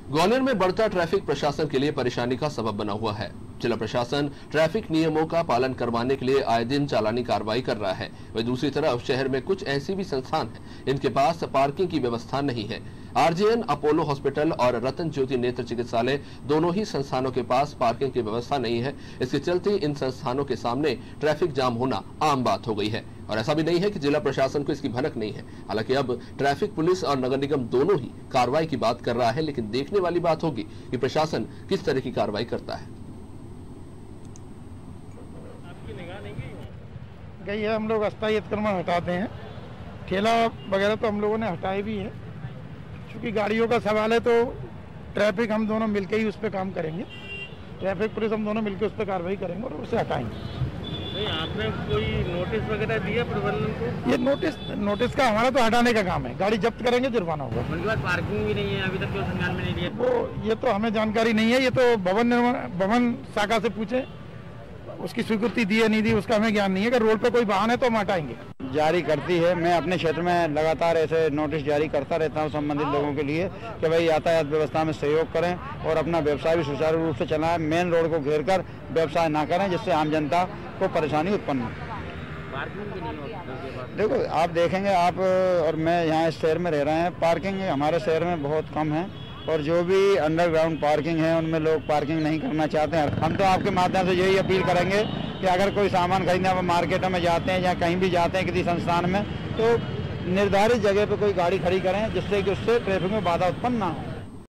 ग्वालियर में बढ़ता ट्रैफिक प्रशासन के लिए परेशानी का सबब बना हुआ है। जिला प्रशासन ट्रैफिक नियमों का पालन करवाने के लिए आए दिन चालानी कार्रवाई कर रहा है। वहीं दूसरी तरफ शहर में कुछ ऐसी भी संस्थान हैं इनके पास पार्किंग की व्यवस्था नहीं है। आरजीएन, अपोलो हॉस्पिटल और रतन ज्योति नेत्र चिकित्सालय दोनों ही संस्थानों के पास पार्किंग की व्यवस्था नहीं है। इसके चलते इन संस्थानों के सामने ट्रैफिक जाम होना आम बात हो गई है। और ऐसा भी नहीं है कि जिला प्रशासन को इसकी भनक नहीं है। हालांकि अब ट्रैफिक पुलिस और नगर निगम दोनों ही कार्रवाई की बात कर रहा है, लेकिन देखने वाली बात होगी कि प्रशासन किस तरह की कार्रवाई करता है। गई है, हम लोग अस्थायी अतिक्रमण हटाते हैं। ठेला वगैरह तो हम लोगों ने हटाए भी है। क्योंकि गाड़ियों का सवाल है तो ट्रैफिक हम दोनों मिलकर ही उस पर काम करेंगे। ट्रैफिक पुलिस हम दोनों मिलकर उस पर कार्रवाई करेंगे और उसे हटाएंगे। आपने कोई नोटिस वगैरह दिया प्रबंधन को? ये नोटिस का हमारा तो हटाने का काम है। गाड़ी जब्त करेंगे, जुर्माना होगा। उनके पास पार्किंग भी नहीं है, अभी तक क्यों संज्ञान में नहीं लिया? वो ये तो हमें जानकारी नहीं है। ये तो भवन शाखा से पूछे, उसकी स्वीकृति दी है नहीं दी उसका हमें ज्ञान नहीं है। अगर रोड पे कोई वाहन है तो हम हटाएंगे। जारी करती है। मैं अपने क्षेत्र में लगातार ऐसे नोटिस जारी करता रहता हूं संबंधित लोगों के लिए कि भाई यातायात व्यवस्था में सहयोग करें और अपना व्यवसाय भी सुचारू रूप से चलाएं। मेन रोड को घेर कर व्यवसाय ना करें जिससे आम जनता को परेशानी उत्पन्न हो। देखो, आप देखेंगे, आप और मैं यहाँ इस शहर में रह रहे हैं, पार्किंग हमारे शहर में बहुत कम है और जो भी अंडरग्राउंड पार्किंग है उनमें लोग पार्किंग नहीं करना चाहते हैं। हम तो आपके माध्यम से यही अपील करेंगे कि अगर कोई सामान खरीदने आप मार्केटों में जाते हैं या कहीं भी जाते हैं किसी संस्थान में, तो निर्धारित जगह पर कोई गाड़ी खड़ी करें जिससे कि उससे ट्रैफिक में बाधा उत्पन्न ना हो।